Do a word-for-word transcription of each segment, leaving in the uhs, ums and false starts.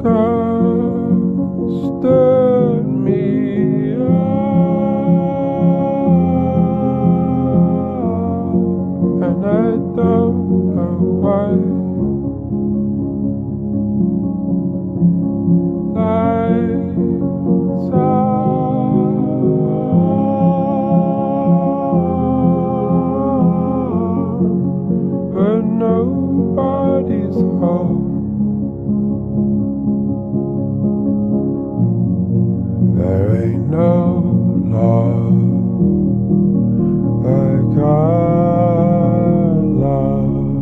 stood me up, and I don't know why. Lights on, but nobody's home. There ain't no love like our love.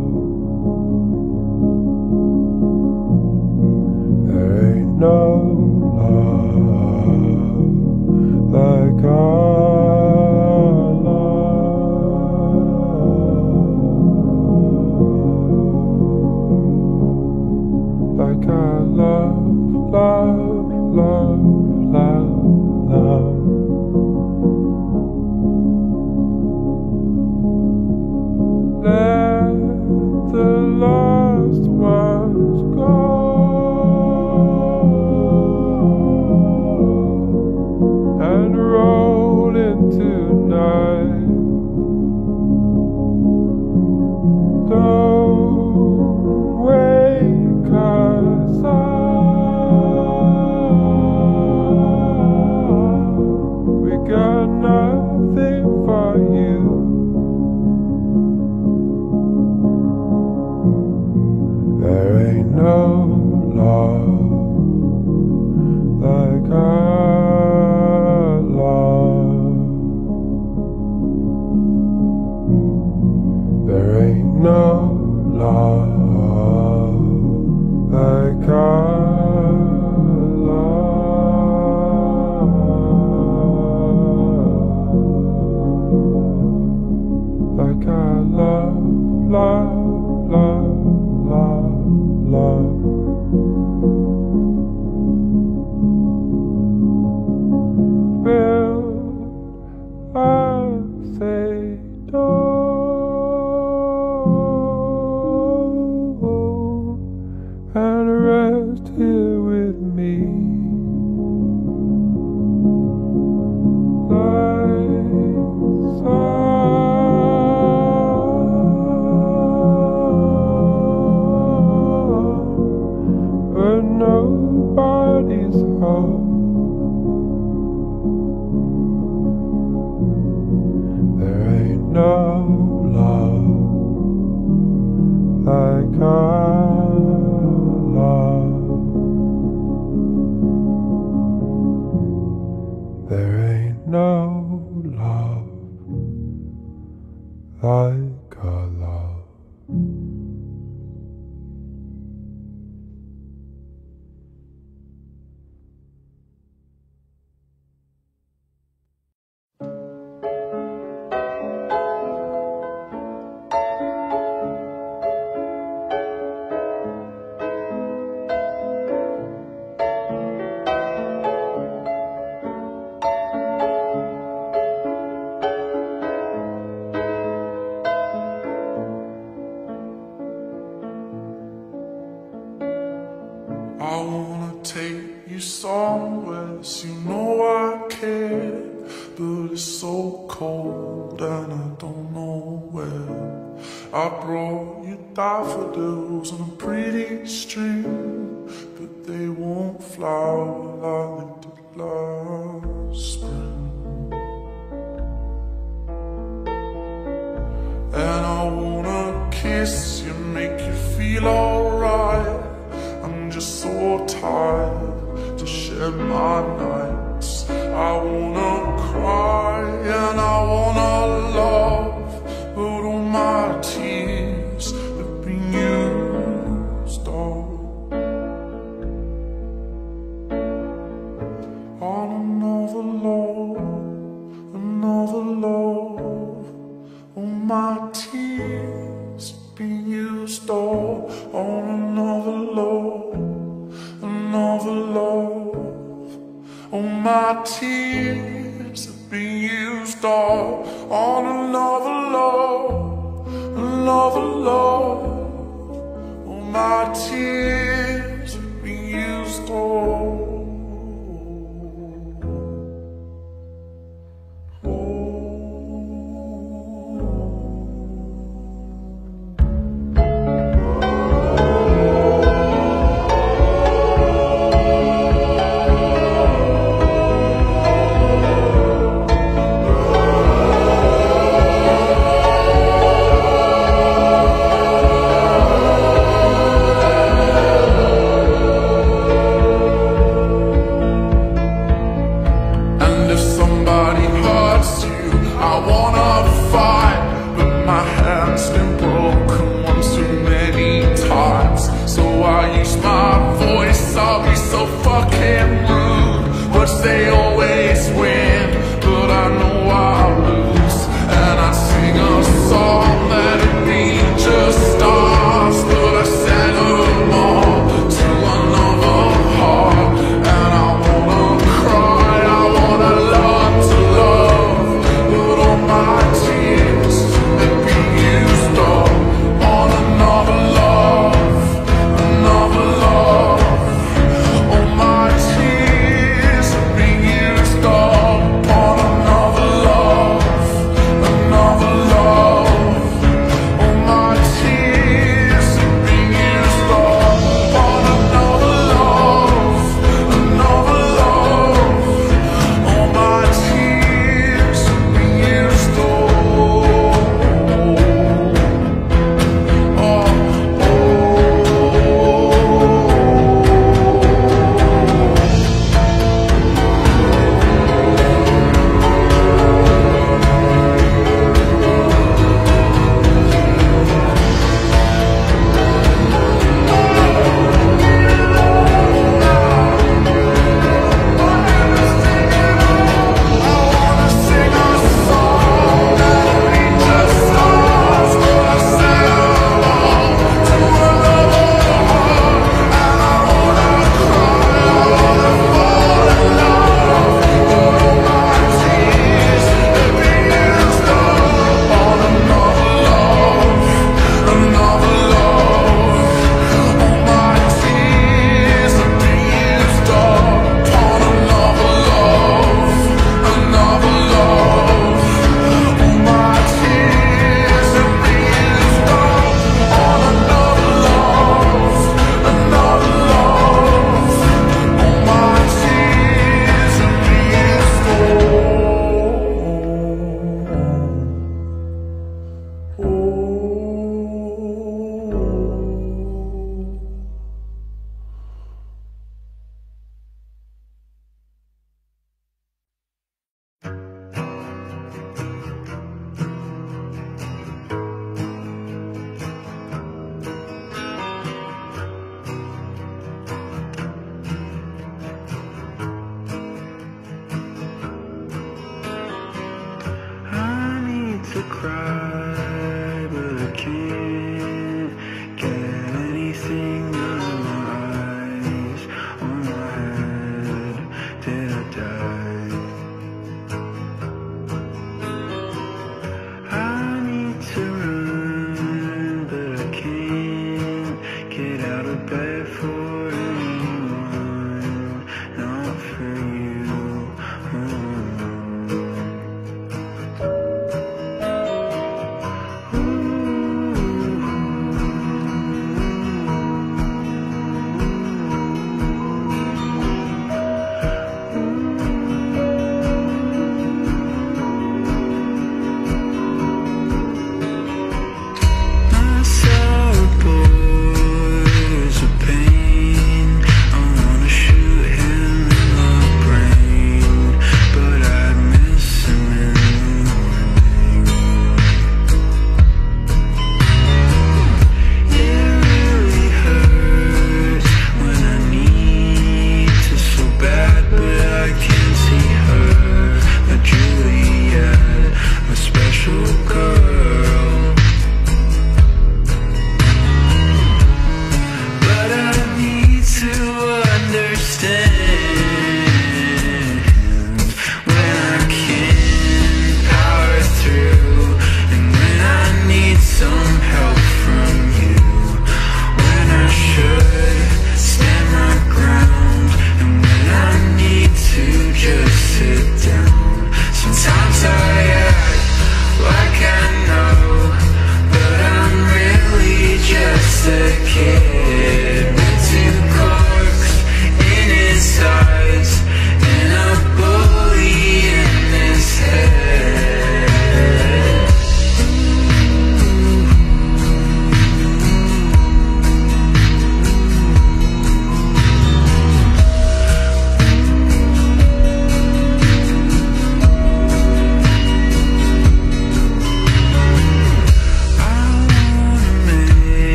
There ain't no love like our love. Like our love, love, love, love, love. Let the lost ones go, and roll into night. Don't wake us up, we got nothing for you. There ain't no love like our love. There ain't no love like our love. Like our love, love, love, love, love. Build us a door and rest here with me. Lights on, but nobody's home. There ain't no love like our love. There ain't no love like our love. I wanna take you somewhere, so you know I care, but it's so cold and I don't know where. I brought you daffodils on a pretty string, but they won't flower like they did last spring. And I wanna kiss you, make you feel alright. I'm just so tired to share my nights. I wanna cry and I wanna love, but all my tears have been used up on another love, another love. All my tears have been used up on another love, another love. All my tears have been used up on another love, another love. All my tears have been used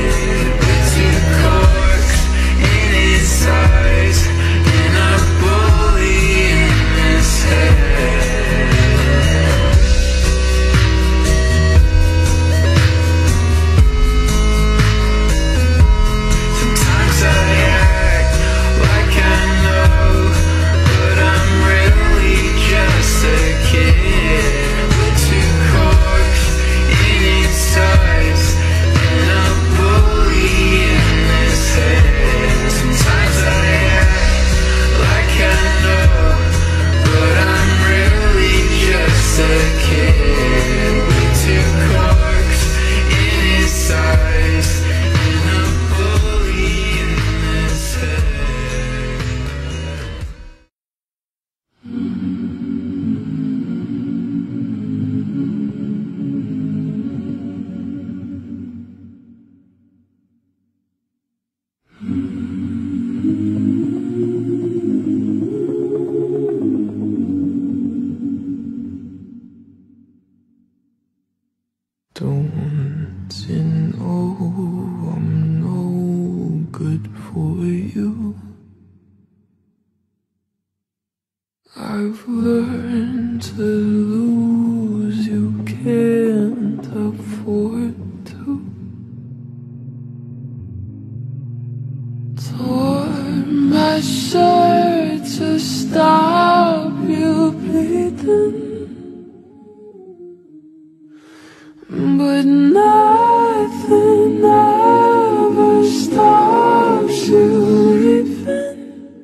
with two corks in its eyes and a bully in his head. Sometimes I act like I know, but I'm really just a kid with two corks in its eyes and a bully in his head. Sometimes I act like I know, but I'm really just a kid with two corks in his eyes and a bully in his head. Don't you know I'm no good for you? I've learned to lose, you can't afford to. Tore my shirt to stop you bleeding, but nothing ever stops you leaving.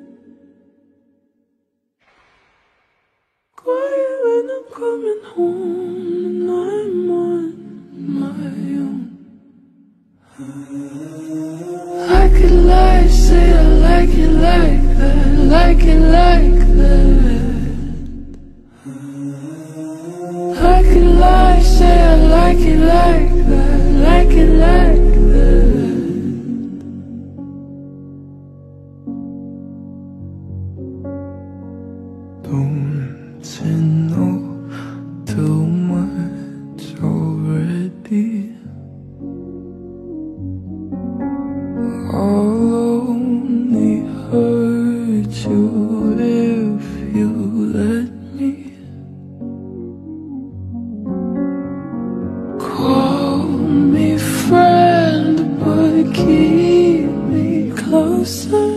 Quiet when I'm coming home and I'm on my own. I could lie, say I like it like that, like it like that. I could lie, say I like it like that, like it like that. Don't you know too much already? I'll only hurt you if you let me. Call me friend, but keep me closer.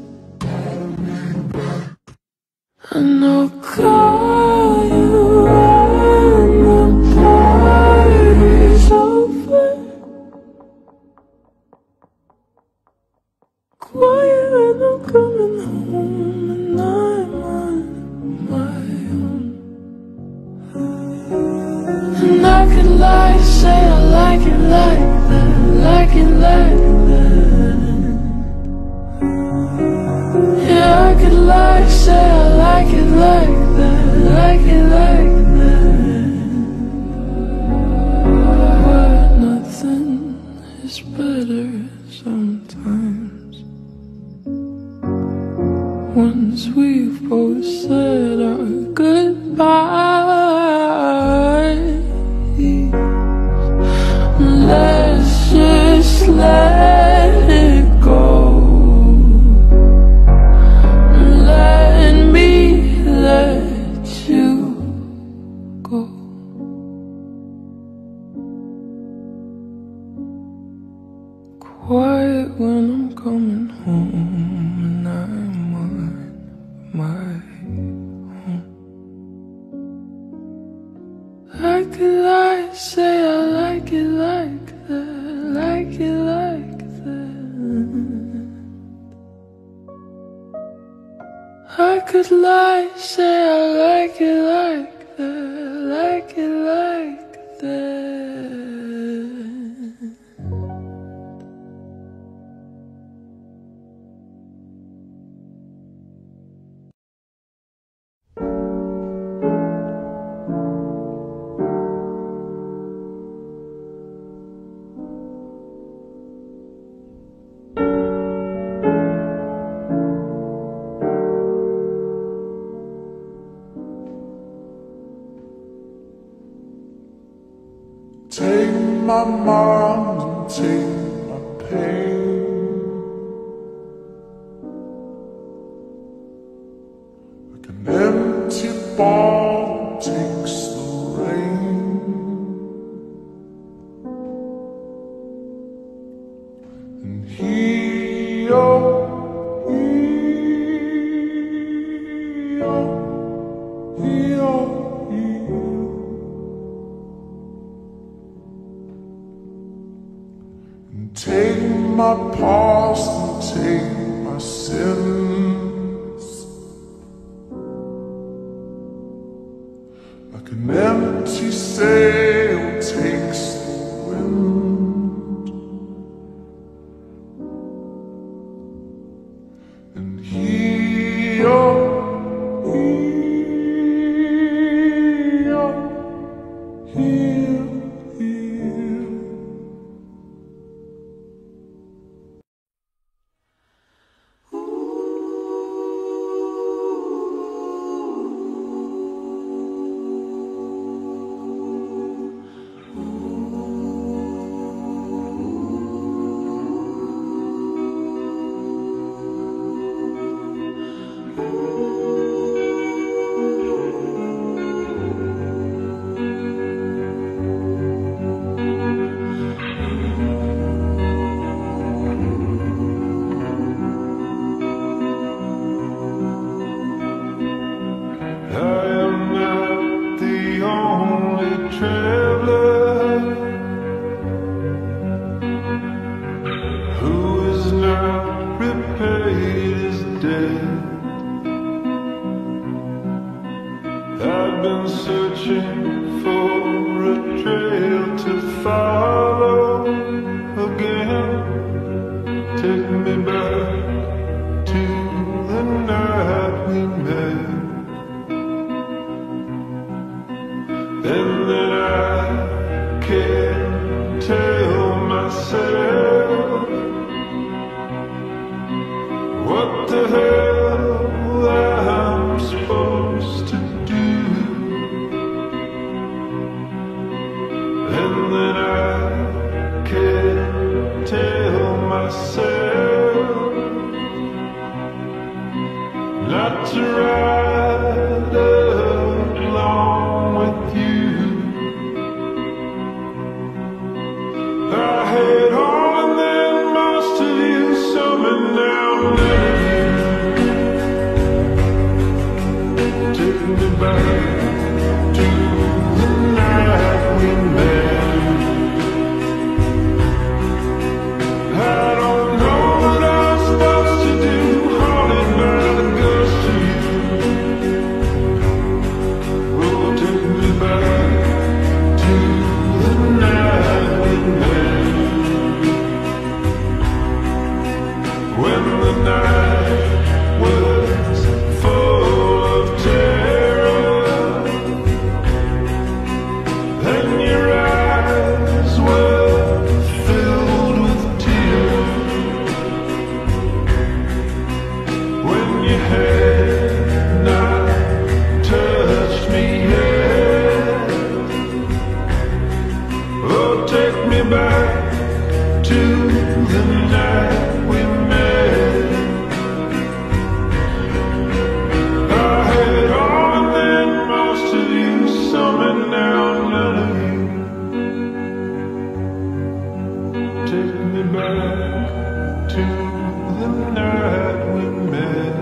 And I'll call you when the party's over. Quiet when I'm coming home and I'm on my own. And I could lie, say I like it like that, like it like that. Yeah, I could lie, say I like it like that, like it like that. But nothing is better sometimes. Once we've both said our goodbyes, let's just let it go. Let me let you go. Quiet when I'm coming home and I'm on my own. I could lie, say I like it like that, like it like that. I could lie, say I like it like that, like it like that. Take my mind and take my pain, like an empty ball takes the rain, and he, oh, he, oh, he, oh, he, and take my past and take my sins, like an empty sail takes the wind, and he, oh, he, oh, he'll, he'll. I've been searching for a trail to follow again. Take me back to the night we met, and then I can't tell myself what the hell I'm supposed to do. And then I can't tell myself not to ride along with you. I had all and then most of you, some and now none of you. Take me back to the night we met. I don't know what I'm supposed to do, haunted by the ghost of you. Oh, take me back to the night we met, when the night was full of terror, and your eyes were filled with tears, when you had not touched me yet. Oh, take me back to the night we met. I had all and then most of you, some and now none of you. Take me back to the night we met.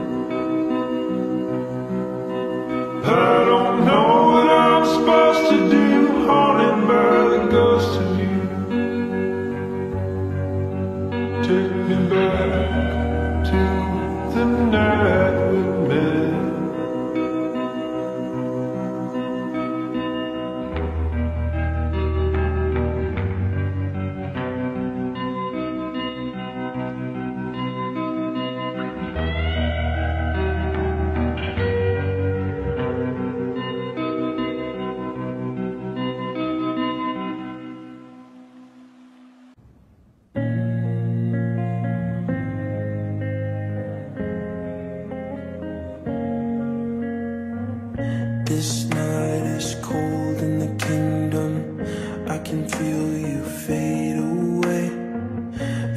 I don't know what I'm supposed to do, haunted by the ghost of you. Take me back to the night we met.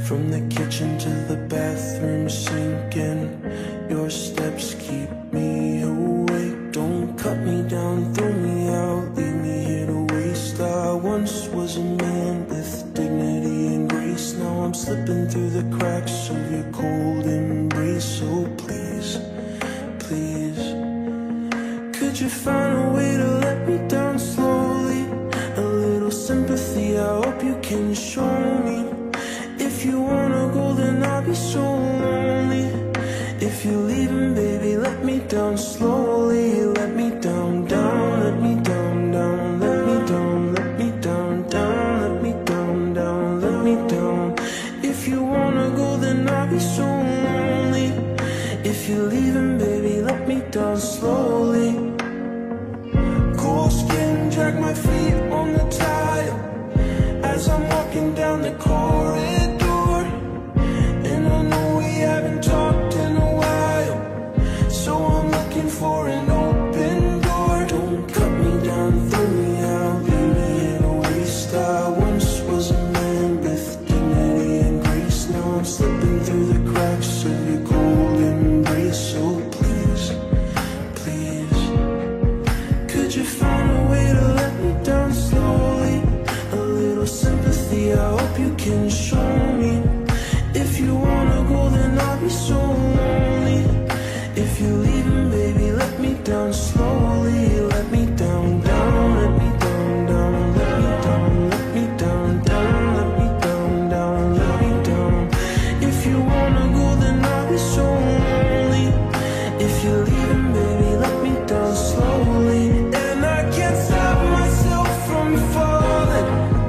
From the kitchen to the bathroom sinking, your steps keep me awake. Don't cut me down, throw me out, leave me here to waste. I once was a man with dignity and grace. Now I'm slipping through the cracks of your cold embrace. So please, please, could you find a way to let me down slowly? A little sympathy, I hope you can show me. If you wanna go, then I'll be so lonely. If you're leaving, baby, let me down slowly. Let me down, down, let me down, down, let me down, let me down, down, let me down, down, let me down. If you wanna go, then I'll be so lonely. If you're leaving, baby, let me down slowly. Cold skin, drag my feet on the tile as I'm walking down the corridor. And I know we haven't talked in a while, so I'm looking for an open door. Don't cut me down, throw me out, leave me in a waste. I once was a man with dignity and grace. Now I'm slipping through the cracks of your cold embrace. So please, please, could you find a way to let me down slowly? A little sympathy, I hope you can show me. If you wanna go, then I'll be so lonely. If you're leaving, baby, let me down slowly. Let me down, down, let me down, down, let me down, let me down, down, let me down, down, let me down. If you wanna go, then I'll be so lonely. If you're leaving, baby, let me down slowly. And I can't stop myself from falling.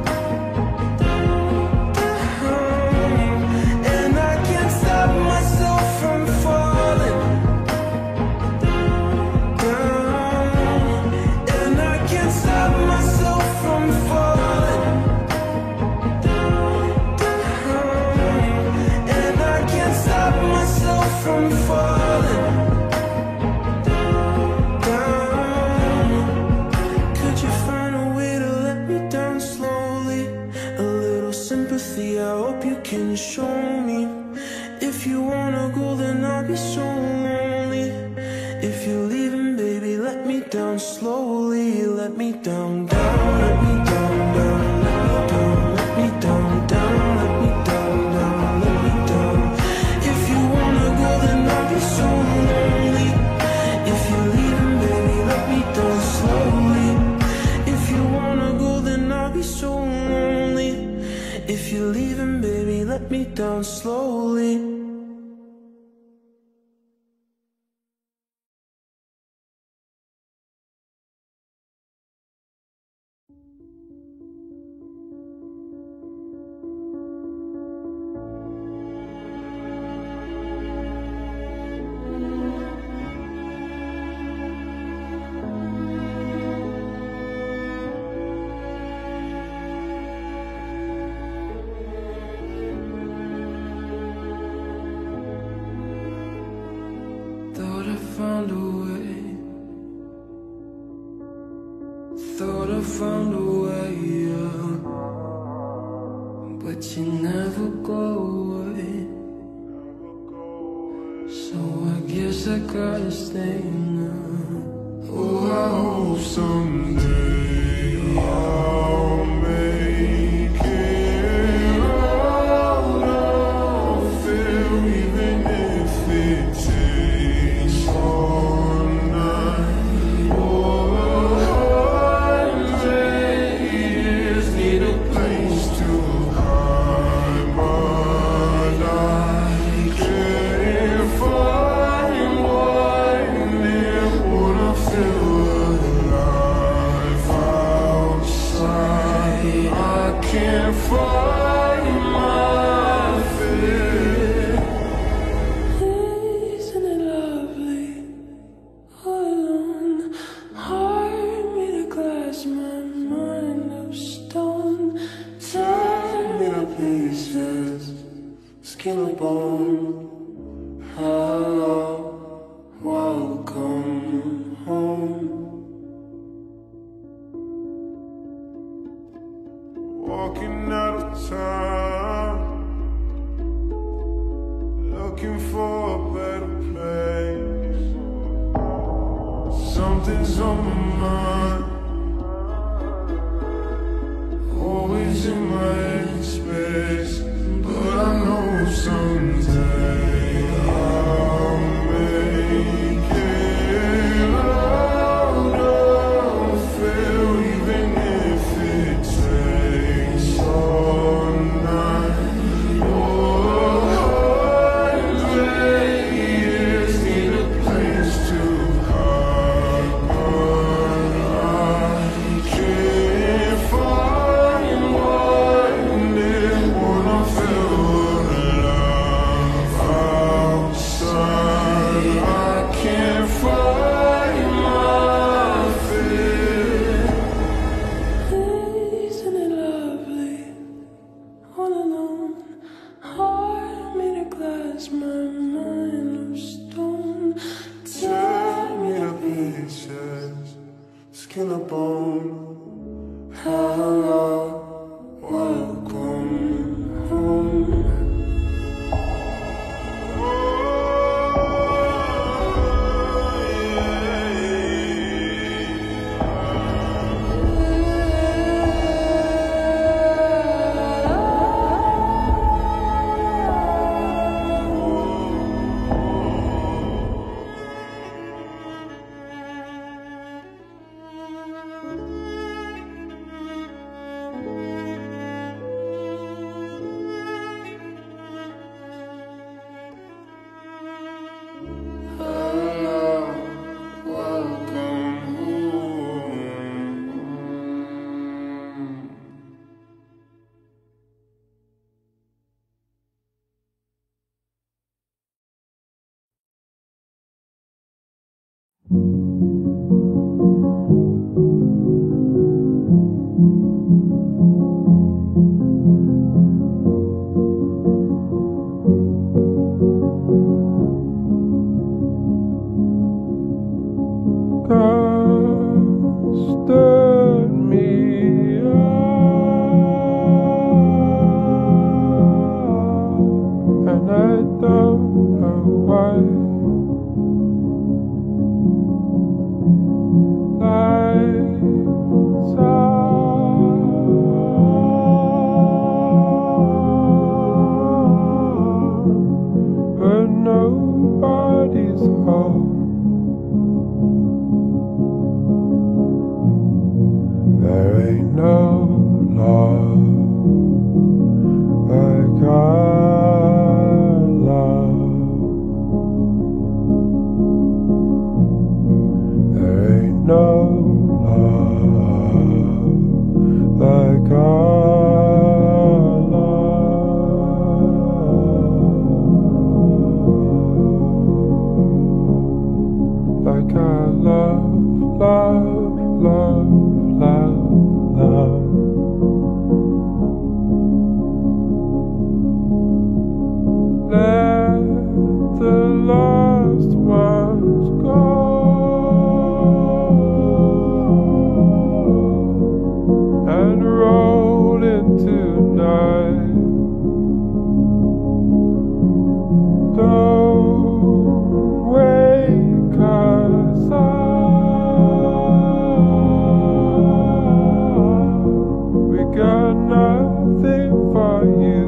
And I can't stop myself from falling down. And I can't stop myself from falling down. And I can't stop myself from falling down. Could you find a way to let me down slowly? A little sympathy, I hope you can show me. If you wanna go, then I'll be so lonely. If you're leaving, baby, let me down slowly. Let me down, down, let me down, down, let me down, let me down, down, let me down, down, let me down. If you wanna go, then I'll be so lonely. If you're leaving, baby, let me down slowly. If you wanna go, then I'll be so lonely. If you're leaving, baby, let me down slowly. Thought I found a way. Thought I found a way, yeah. But you never go away. So I guess I gotta stay now. Oh, I hope someday I'll make it out of there, even if it takes all night. All a hundred years need a place to hide, but I can't find one near what I feel alive outside. I can't find my fear. Isn't it lovely? All alone, heart made of glass, my mind of stone. Turn me to pieces, skin and bone. Hello, welcome home. Walking out of time, looking for a better place. Something's on my mind, always in my head space. But I know someday I'll make it out of fear, even if it takes all night or hundred years. Need a place to hide, but I can't find one. It wanna feel alive outside. I can't find my fear. Isn't it lovely? All alone, heart made of glass, my mind of stone. Tear me to pieces, skin and bone. Hello, welcome home. Stood me up, and I don't know why. Lights on, but nobody's home. There ain't no love like our love. There ain't no love like our love. Like our love, love, love. Love, love. Let the lost ones go, and roll into night. Don't wake us up. Got nothing for you.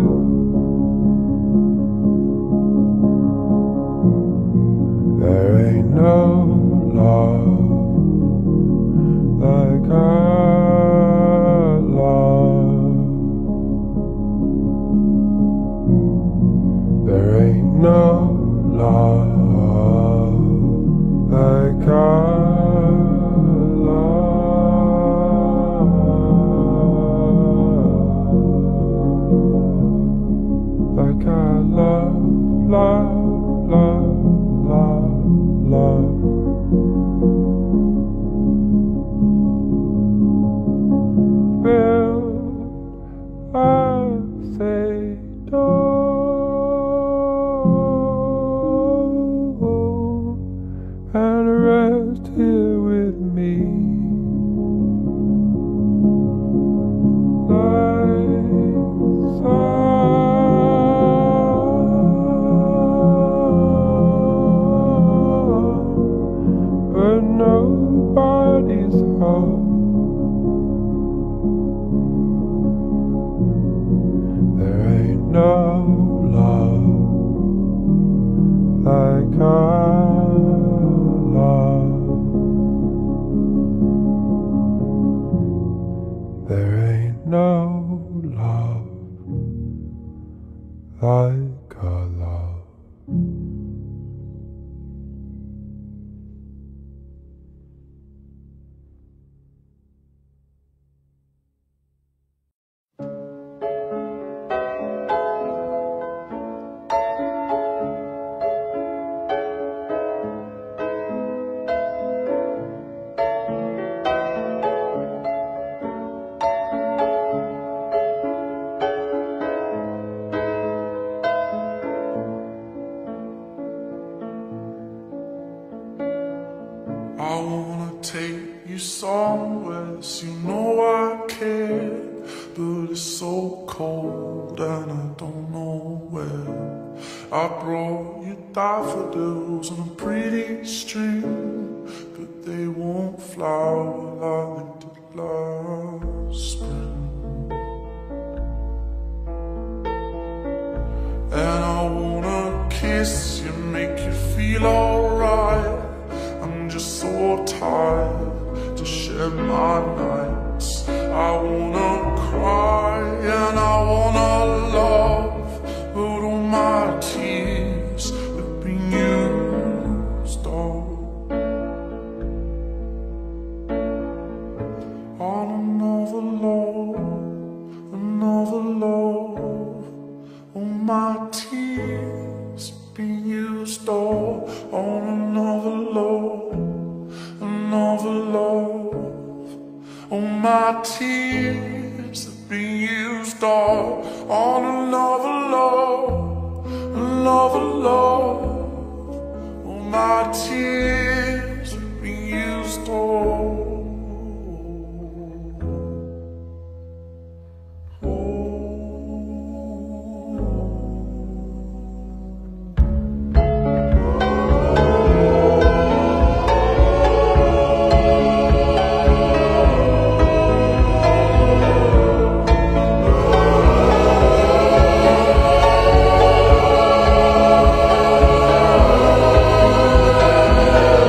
There ain't no love like our love. There ain't no love like our like our love, love, love, love, love. Build us a door and rest here with me. Lights on. love like I love. There ain't no love like a love. I wanna take you somewhere, so you know I care. But it's so cold and I don't know where. I brought you daffodils on a pretty string, but they won't flower like they did last spring. And I wanna kiss you, make you feel alright. I'm just so tired to share my nights. I wanna cry and I wanna love, but all my tears have been used up on another love, another love. All my tears have been used up on another love, another love. All my tears have been used up on another love, another love. All my tears have been used up. Oh,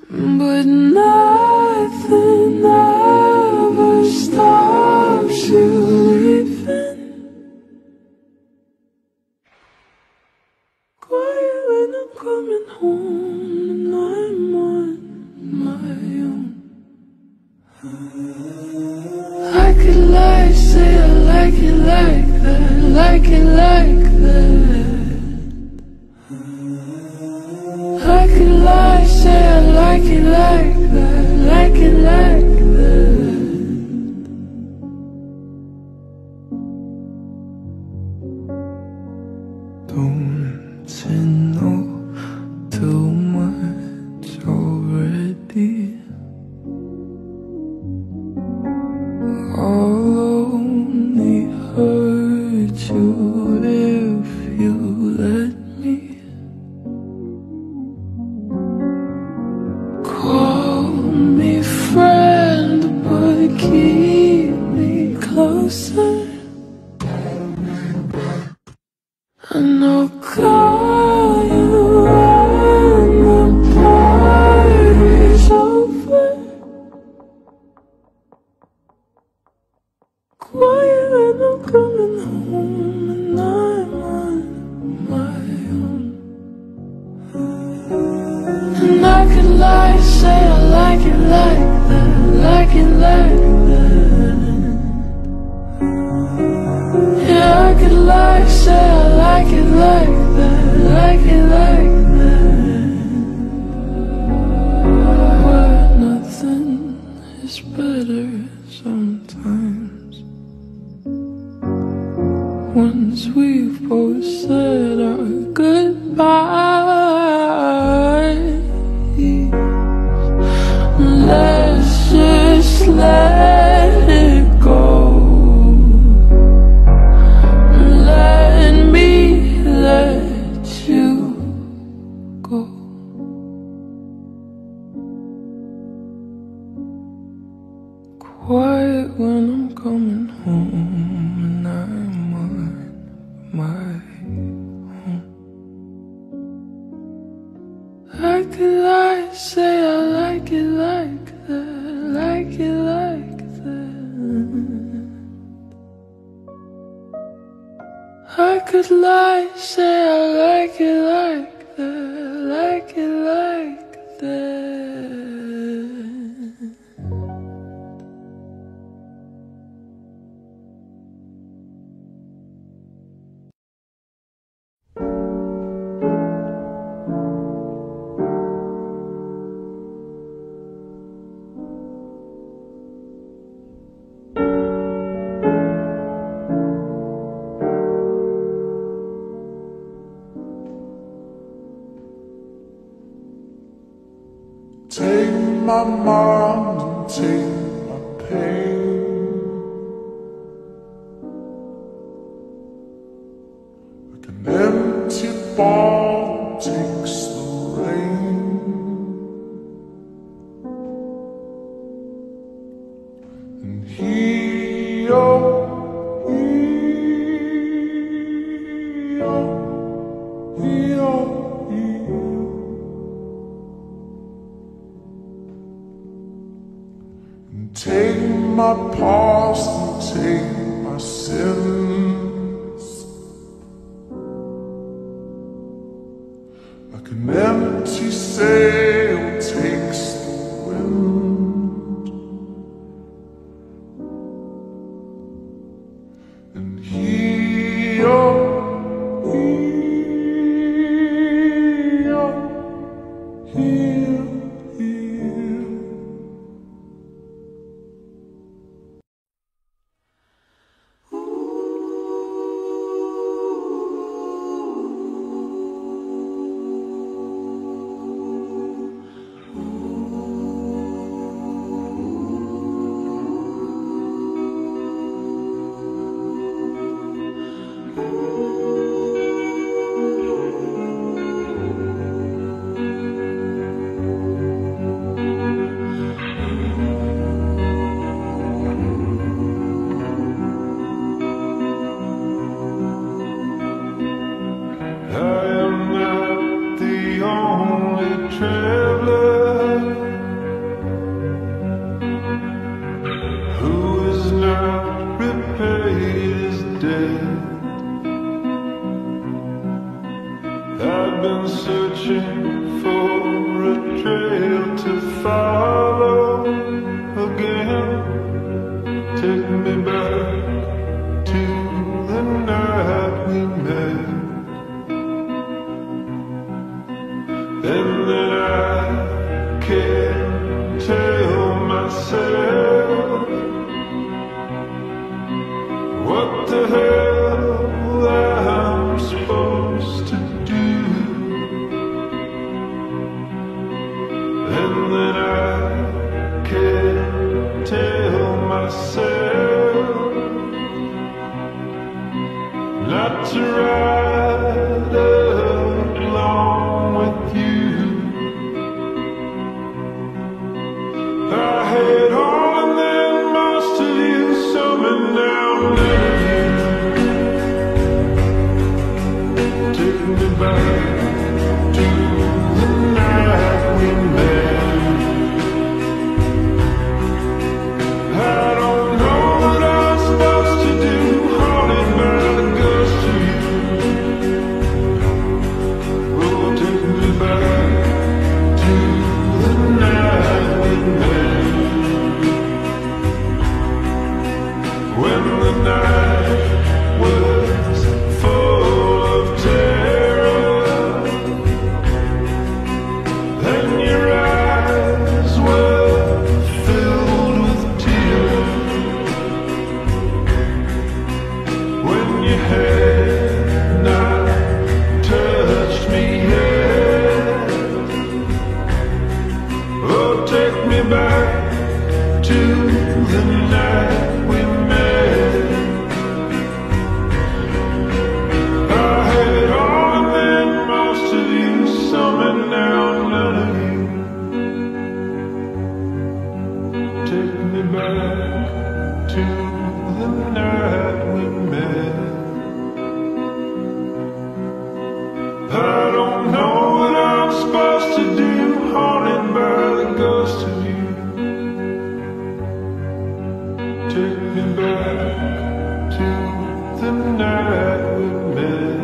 but nothing ever stops you leaving. Quiet when I'm coming home and I'm on my own. I could lie, say I like it like that, like it like that. I could lie, say I like it like that, like it like that. Don't you know too much already? I'll only hurt you if you let me. Call me friend, but keep me closer. And I'll call you when the party's over. Quiet when I'm coming home and I'm on my own. And I could lie, say I like it like that, like it like that. Yeah, I could lie, say I like it like that, like it like that. Where nothing is better sometimes. Once we've both said our goodbyes, let's just let it go. Let me let you go. Quiet when I'm coming home and I'm on my own. I could lie, say I like it like that, like it like that. I could lie, say I like it like that, like it like that. Take my mind and take my pain. Like an empty bottle takes the rain. And he, oh, he, oh, he, oh, he, take my past and take my sins. Like an empty sail takes the wind. And he, oh, he, oh, he, he. I am not the only traveler And then I can't tell myself what the hell I'm supposed to do. And then I can't tell myself not to ride along with you. I had all and then most of you, some and now none of you. Take me back to the night we met. I don't know what I'm supposed to do, haunted by the ghost of you. Oh, take me back to the night we met. When the night was full of terror, and your eyes were filled with tears. When you had not touched me yet. Oh, take me back to the night we met. I had all and then most of you, some and now none of you. Take me back to the night we met. I don't know what I'm supposed to do, haunted by the ghost of you. Take me back to the night we met.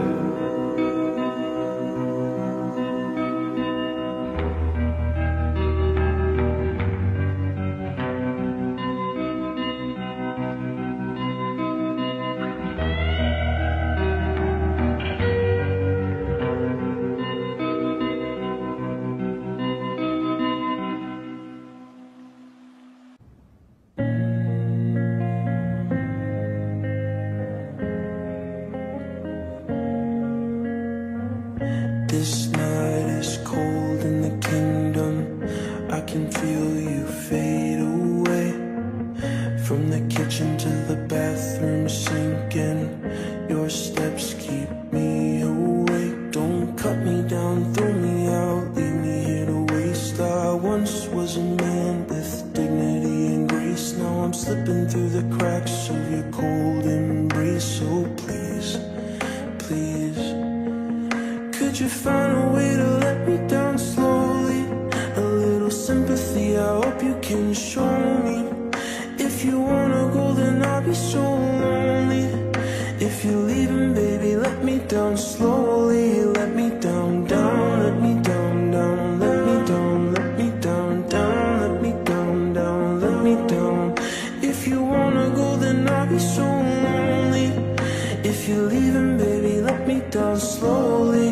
This night is cold in the kingdom. I can feel you fade away. From the kitchen to the bathroom sinking, your steps keep me awake. Don't cut me down, throw me out, leave me here to waste. I once was a man with dignity and grace. Now I'm slipping through the cracks of your cold embrace. So please, please, could you find a way to let me down slowly? A little sympathy, I hope you can show me. If you wanna go, then I'll be so lonely. If you're leaving, baby, let me down slowly. Let me down, down, let me down, down, let me down, let me down, down, let me down, down, let me down. If you wanna go, then I'll be so lonely. If you're leaving, baby, let me down slowly.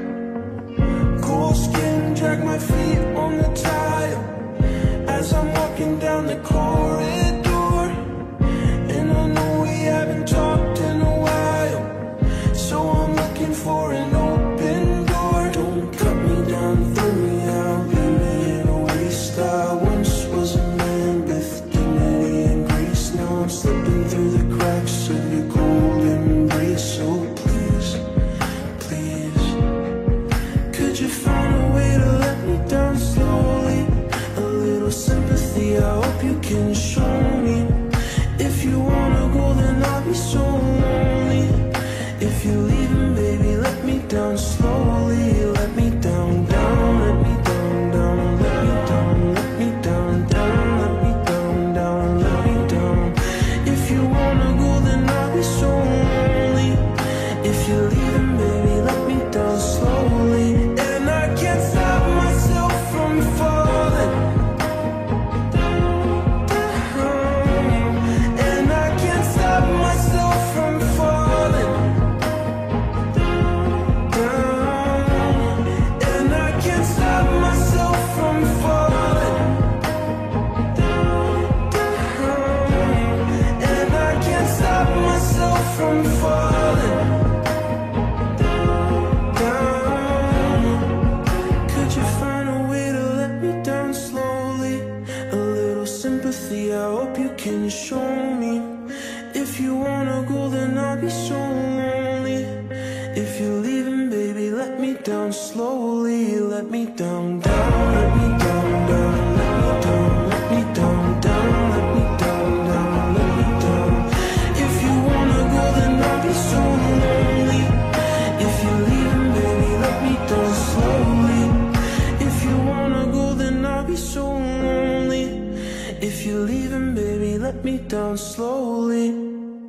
Cold skin, drag my feet on the tile as I'm walking down the corridor. And I know we haven't talked in a while, so I'm looking for an open door. Don't cut me down, throw me out, leave me in a waste. I once was a man with dignity and grace. Now I'm slipping through the cracks of your cold embrace. So please, please, could you find a way to let me down? honestly, I hope you can show me. If you wanna go, then I'll be so lonely. If you're leaving, baby, let me down slowly. Let me down, down, let me down, down, let me down, let me down, down, let me down, down, let me down. If you wanna go, then I'll be so lonely. If you're leaving, baby, let me down slowly. If you wanna go, then I'll be so lonely. If you're leaving, baby, let me down slowly.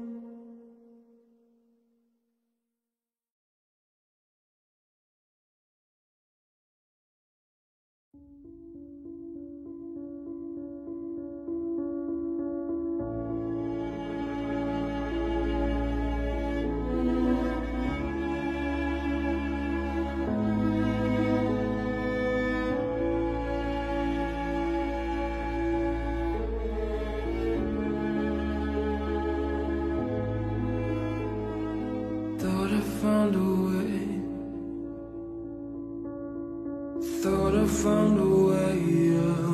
Thought I found a way. Thought I found a way, yeah.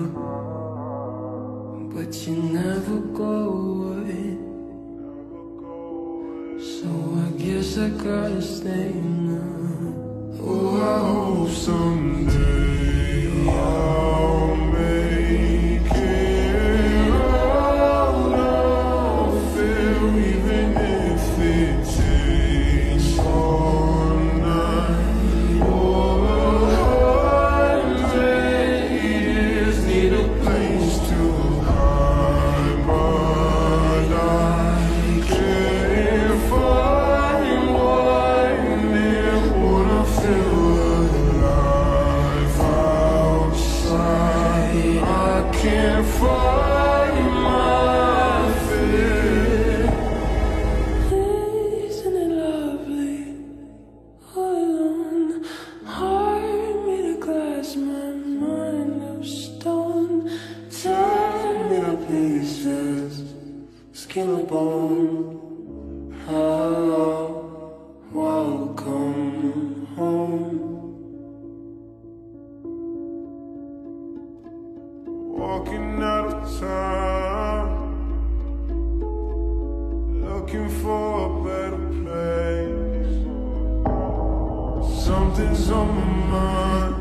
But you never go away. So I guess I gotta stay now. Oh, I hope someday I'll make it out of here, even if it takes all night or a hundred years. Need a place to hide, but I can't find one near what I feel alive outside. I can't find my fear. Isn't it lovely? All alone, heart made of glass, my mind of stone. Tear me to pieces, skin and bone. Hello, welcome home. Walking out of town, looking for a better place. Something's on my mind,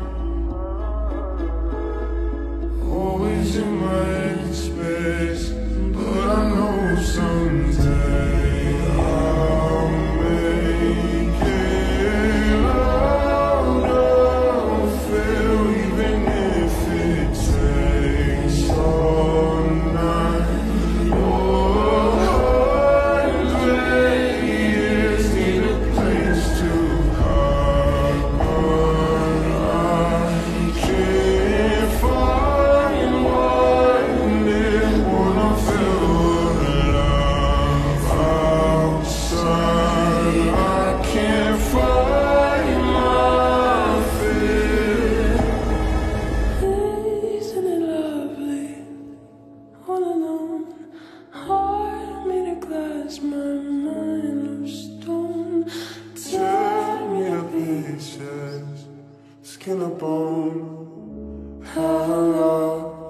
always in my head space. But I know someday I'll make it out of here, even if it takes all night or a hundred years. Need a place to hide, but I can't find one near what I feel alive outside. I can't find my fear. Isn't it lovely? All alone, heart made of glass, my mind of stone. Tear me to pieces, skin and bone. Hello,